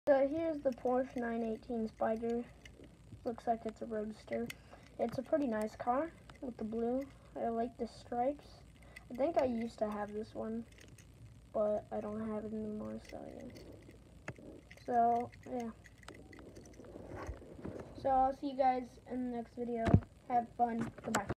So here's the Porsche 918 Spider. Looks like it's a roadster. It's a pretty nice car with the blue. I like the stripes. I think I used to have this one, but I don't have it anymore, so yeah. So, yeah. So I'll see you guys in the next video. Have fun. Goodbye.